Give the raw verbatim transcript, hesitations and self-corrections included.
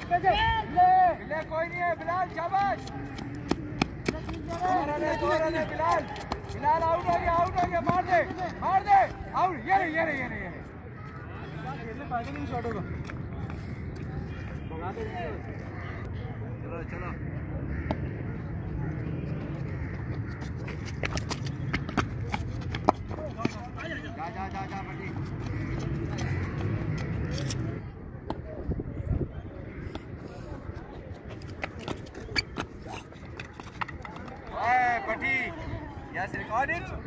बिलाल कोई नहीं है, बिलाल शाबाश। बिलाल बिलाल आउट हो गया, आउट हो गया, मार दे मार दे, आउट। ये रे ये रे ये रे ये रे फायदा नहीं शॉट होगा। चलो चलो जा जा जा जा पटी। Hey, buddy. Yes, record it.